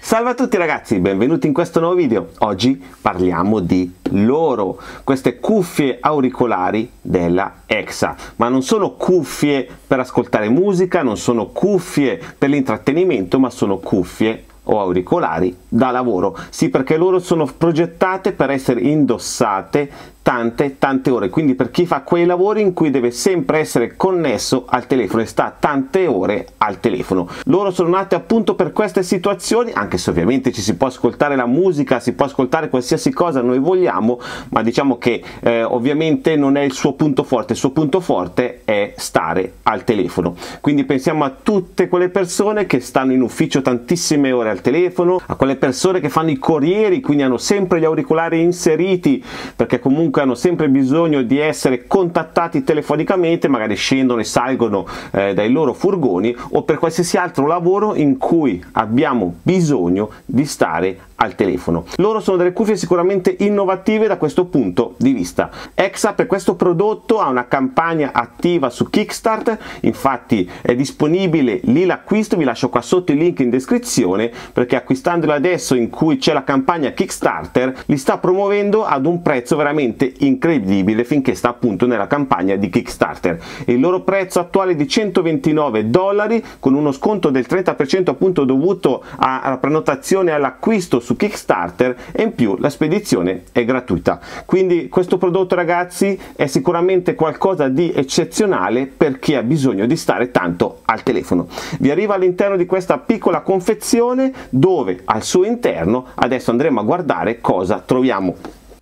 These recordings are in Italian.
Salve a tutti ragazzi, benvenuti in questo nuovo video. Oggi parliamo di loro, queste cuffie auricolari della EXA, ma non sono cuffie per ascoltare musica, non sono cuffie per l'intrattenimento, ma sono cuffie o auricolari da lavoro. Sì, perché loro sono progettate per essere indossate tante ore, quindi per chi fa quei lavori in cui deve sempre essere connesso al telefono e sta tante ore al telefono. Loro sono nate appunto per queste situazioni, anche se ovviamente ci si può ascoltare la musica, si può ascoltare qualsiasi cosa noi vogliamo, ma diciamo che ovviamente non è il suo punto forte. Il suo punto forte è stare al telefono. Quindi pensiamo a tutte quelle persone che stanno in ufficio tantissime ore al telefono, a quelle persone che fanno i corrieri, quindi hanno sempre gli auricolari inseriti perché comunque hanno sempre bisogno di essere contattati telefonicamente, magari scendono e salgono dai loro furgoni, o per qualsiasi altro lavoro in cui abbiamo bisogno di stare al telefono. Loro sono delle cuffie sicuramente innovative da questo punto di vista. EXA per questo prodotto ha una campagna attiva su Kickstarter, infatti è disponibile lì l'acquisto, vi lascio qua sotto il link in descrizione, perché acquistandolo adesso in cui c'è la campagna Kickstarter li sta promuovendo ad un prezzo veramente incredibile finché sta appunto nella campagna di Kickstarter. Il loro prezzo attuale è di $129 con uno sconto del 30% appunto dovuto alla prenotazione e all'acquisto su Kickstarter, e in più la spedizione è gratuita. Quindi questo prodotto ragazzi è sicuramente qualcosa di eccezionale per chi ha bisogno di stare tanto al telefono. Vi arriva all'interno di questa piccola confezione dove al suo interno adesso andremo a guardare cosa troviamo.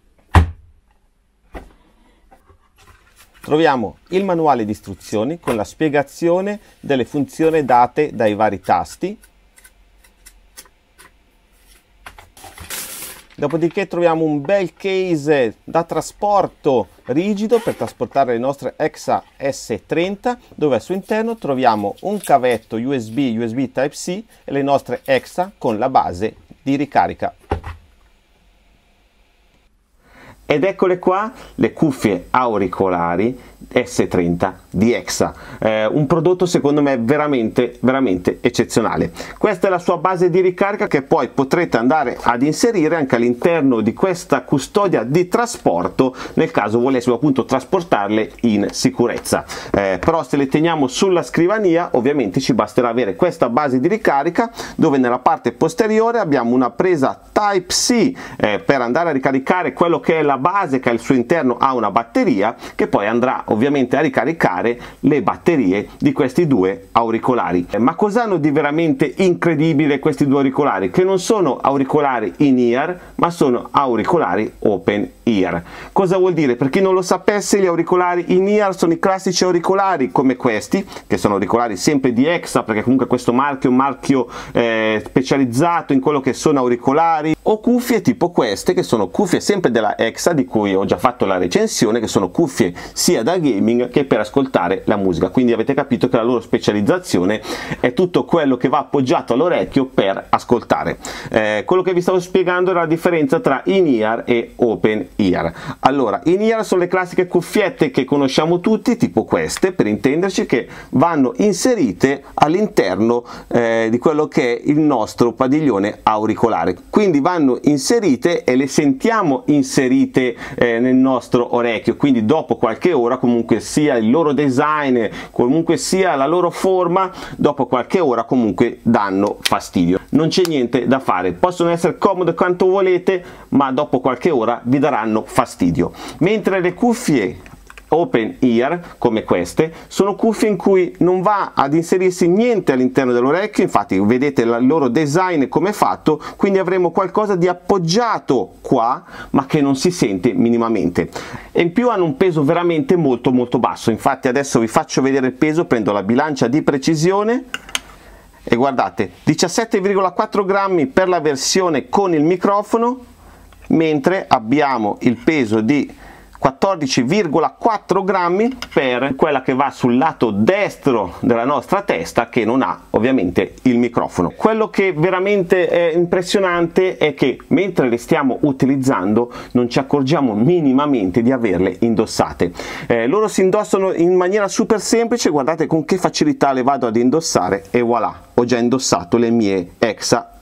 Troviamo il manuale di istruzioni con la spiegazione delle funzioni date dai vari tasti. Dopodiché troviamo un bel case da trasporto rigido per trasportare le nostre EXA S30, dove al suo interno troviamo un cavetto USB Type-C e le nostre EXA con la base di ricarica. Ed eccole qua le cuffie auricolari S30 di EXA, un prodotto secondo me veramente eccezionale. Questa è la sua base di ricarica che poi potrete andare ad inserire anche all'interno di questa custodia di trasporto nel caso volessimo appunto trasportarle in sicurezza. Però se le teniamo sulla scrivania ovviamente ci basterà avere questa base di ricarica dove nella parte posteriore abbiamo una presa Type-C per andare a ricaricare quello che è la base che al suo interno ha una batteria che poi andrà ovviamente a ricaricare le batterie di questi due auricolari. Ma cosa hanno di veramente incredibile questi due auricolari? Che non sono auricolari in ear ma sono auricolari open ear. Cosa vuol dire? Per chi non lo sapesse, gli auricolari in ear sono i classici auricolari come questi, che sono auricolari sempre di EXA, perché comunque questo marchio è un marchio specializzato in quello che sono auricolari, o cuffie tipo queste che sono cuffie sempre della EXA di cui ho già fatto la recensione, che sono cuffie sia da gaming che per ascoltare la musica. Quindi avete capito che la loro specializzazione è tutto quello che va appoggiato all'orecchio per ascoltare. Quello che vi stavo spiegando era la differenza tra in-ear e open ear. Allora, in-ear sono le classiche cuffiette che conosciamo tutti, tipo queste per intenderci, che vanno inserite all'interno di quello che è il nostro padiglione auricolare. Quindi vanno inserite e le sentiamo inserite nel nostro orecchio, quindi dopo qualche ora, comunque sia il loro design, comunque sia la loro forma, dopo qualche ora comunque danno fastidio. Non c'è niente da fare, possono essere comode quanto volete, ma dopo qualche ora vi daranno fastidio. Mentre le cuffie open ear come queste sono cuffie in cui non va ad inserirsi niente all'interno dell'orecchio, infatti vedete il loro design come è fatto, quindi avremo qualcosa di appoggiato qua ma che non si sente minimamente, e in più hanno un peso veramente molto basso. Infatti adesso vi faccio vedere il peso, prendo la bilancia di precisione e guardate, 17,4 grammi per la versione con il microfono, mentre abbiamo il peso di 14,4 grammi per quella che va sul lato destro della nostra testa, che non ha ovviamente il microfono. Quello che veramente è impressionante è che mentre le stiamo utilizzando non ci accorgiamo minimamente di averle indossate. Loro si indossano in maniera super semplice, guardate con che facilità le vado ad indossare e voilà, ho già indossato le mie EXA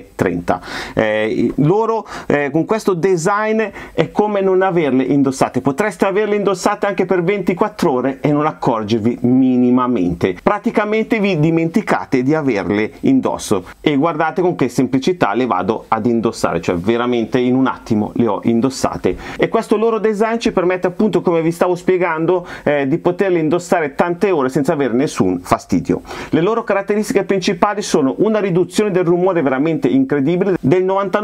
S30. Loro con questo design è come non averle indossate, potreste averle indossate anche per 24 ore e non accorgervi minimamente, praticamente vi dimenticate di averle indosso, e guardate con che semplicità le vado ad indossare, cioè veramente in un attimo le ho indossate. E questo loro design ci permette, appunto, come vi stavo spiegando, di poterle indossare tante ore senza avere nessun fastidio. Le loro caratteristiche principali sono una riduzione del rumore veramente incredibile del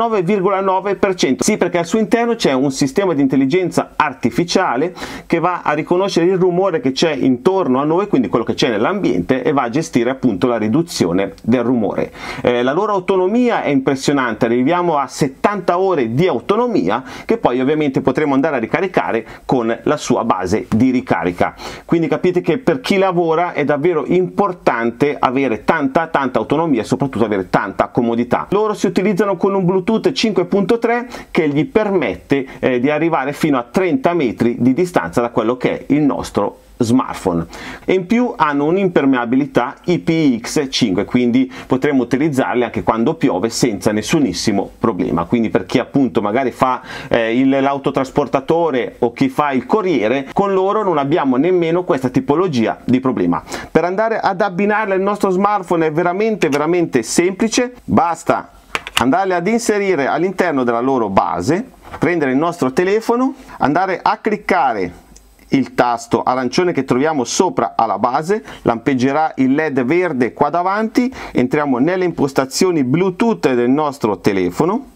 99,9%, sì, perché al suo interno c'è un sistema di intelligenza artificiale che va a riconoscere il rumore che c'è intorno a noi, quindi quello che c'è nell'ambiente, e va a gestire appunto la riduzione del rumore. La loro autonomia è impressionante, arriviamo a 70 ore di autonomia, che poi ovviamente potremo andare a ricaricare con la sua base di ricarica. Quindi capite che per chi lavora è davvero importante avere tanta autonomia e soprattutto avere tanta comodità. Loro si utilizzano con un Bluetooth 5.3 che gli permette di arrivare fino a 30 metri di distanza da quello che è il nostro smartphone, e in più hanno un'impermeabilità IPX5, quindi potremo utilizzarli anche quando piove senza nessunissimo problema. Quindi per chi appunto magari fa l'autotrasportatore o chi fa il corriere, con loro non abbiamo nemmeno questa tipologia di problema. Per andare ad abbinarle al nostro smartphone è veramente semplice, basta andarle ad inserire all'interno della loro base, prendere il nostro telefono, andare a cliccare il tasto arancione che troviamo sopra alla base, lampeggerà il LED verde qua davanti, entriamo nelle impostazioni Bluetooth del nostro telefono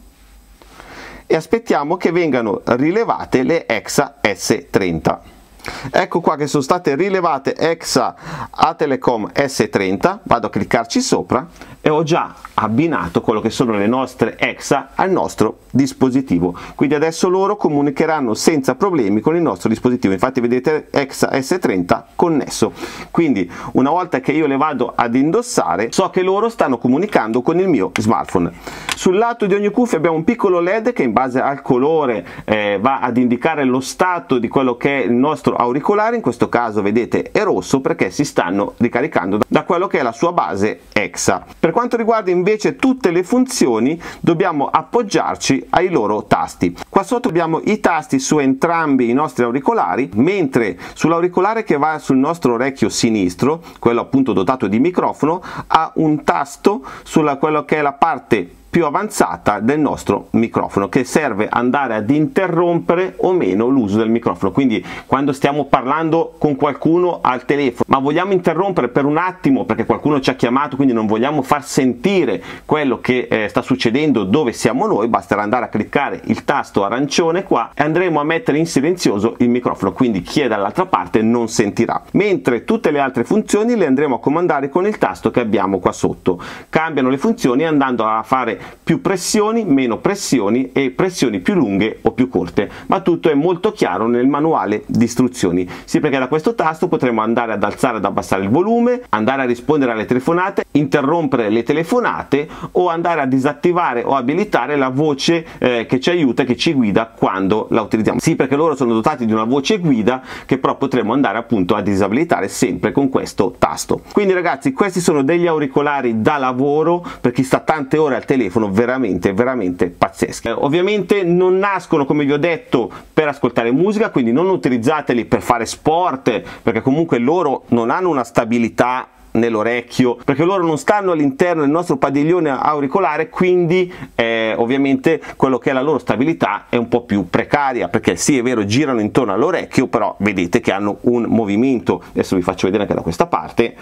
e aspettiamo che vengano rilevate le EXA S30. Ecco qua che sono state rilevate EXA Atelecom S30, vado a cliccarci sopra e ho già abbinato quello che sono le nostre EXA al nostro dispositivo, quindi adesso loro comunicheranno senza problemi con il nostro dispositivo. Infatti vedete EXA S30 connesso, quindi una volta che io le vado ad indossare so che loro stanno comunicando con il mio smartphone. Sul lato di ogni cuffia abbiamo un piccolo LED che in base al colore va ad indicare lo stato di quello che è il nostro auricolare, in questo caso vedete è rosso perché si stanno ricaricando da quello che è la sua base EXA. Per quanto riguarda invece tutte le funzioni dobbiamo appoggiarci ai loro tasti. Qua sotto abbiamo i tasti su entrambi i nostri auricolari, mentre sull'auricolare che va sul nostro orecchio sinistro, quello appunto dotato di microfono, ha un tasto sulla quello che è la parte più avanzata del nostro microfono, che serve andare ad interrompere o meno l'uso del microfono. Quindi quando stiamo parlando con qualcuno al telefono ma vogliamo interrompere per un attimo perché qualcuno ci ha chiamato, quindi non vogliamo far sentire quello che sta succedendo dove siamo noi, basterà andare a cliccare il tasto arancione qua e andremo a mettere in silenzioso il microfono, quindi chi è dall'altra parte non sentirà, mentre tutte le altre funzioni le andremo a comandare con il tasto che abbiamo qua sotto. Cambiano le funzioni andando a fare più pressioni, meno pressioni e pressioni più lunghe o più corte, ma tutto è molto chiaro nel manuale di istruzioni. Sì, perché da questo tasto potremo andare ad alzare ed abbassare il volume, andare a rispondere alle telefonate, interrompere le telefonate o andare a disattivare o abilitare la voce che ci aiuta e che ci guida quando la utilizziamo. Sì, perché loro sono dotati di una voce guida che però potremo andare appunto a disabilitare sempre con questo tasto. Quindi ragazzi, questi sono degli auricolari da lavoro per chi sta tante ore al telefono, veramente pazzeschi. Ovviamente non nascono, come vi ho detto, per ascoltare musica, quindi non utilizzateli per fare sport, perché comunque loro non hanno una stabilità nell'orecchio, perché loro non stanno all'interno del nostro padiglione auricolare, quindi ovviamente quello che è la loro stabilità è un po' più precaria, perché sì, è vero, girano intorno all'orecchio, però vedete che hanno un movimento. Adesso vi faccio vedere anche da questa parte.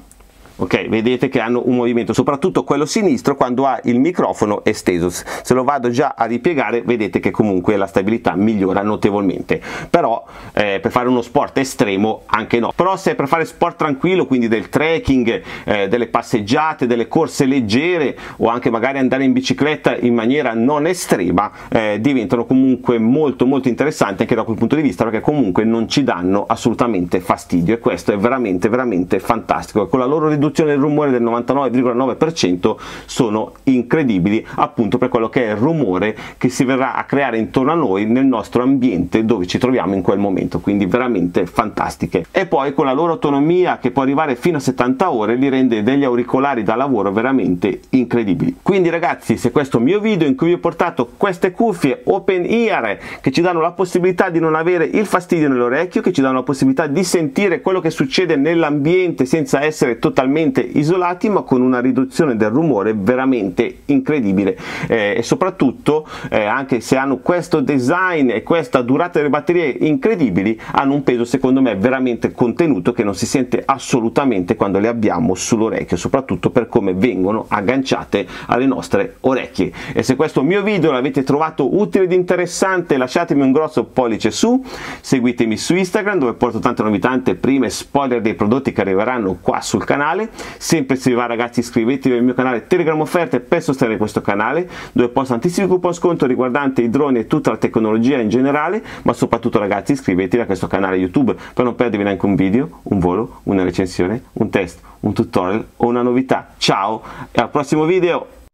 Ok, vedete che hanno un movimento, soprattutto quello sinistro quando ha il microfono esteso. Se lo vado già a ripiegare vedete che comunque la stabilità migliora notevolmente, però per fare uno sport estremo anche no. Però se è per fare sport tranquillo, quindi del trekking, delle passeggiate, delle corse leggere o anche magari andare in bicicletta in maniera non estrema, diventano comunque molto interessanti anche da quel punto di vista, perché comunque non ci danno assolutamente fastidio, e questo è veramente fantastico. Con la loro riduzione riduzione del rumore del 99,9% sono incredibili, appunto per quello che è il rumore che si verrà a creare intorno a noi nel nostro ambiente dove ci troviamo in quel momento, quindi veramente fantastiche. E poi con la loro autonomia che può arrivare fino a 70 ore li rende degli auricolari da lavoro veramente incredibili. Quindi ragazzi, se questo mio video in cui vi ho portato queste cuffie open ear che ci danno la possibilità di non avere il fastidio nell'orecchio, che ci danno la possibilità di sentire quello che succede nell'ambiente senza essere totalmente isolati, ma con una riduzione del rumore veramente incredibile, e soprattutto anche se hanno questo design e questa durata delle batterie incredibili, hanno un peso secondo me veramente contenuto che non si sente assolutamente quando le abbiamo sull'orecchio, soprattutto per come vengono agganciate alle nostre orecchie. E se questo mio video l'avete trovato utile ed interessante, lasciatemi un grosso pollice su, seguitemi su Instagram dove porto tante novità, prime spoiler dei prodotti che arriveranno qua sul canale. Sempre se vi va ragazzi, iscrivetevi al mio canale Telegram offerte per sostenere questo canale, dove posto tantissimi coupon sconto riguardanti i droni e tutta la tecnologia in generale, ma soprattutto ragazzi iscrivetevi a questo canale YouTube per non perdervi neanche un video, un volo, una recensione, un test, un tutorial o una novità. Ciao e al prossimo video!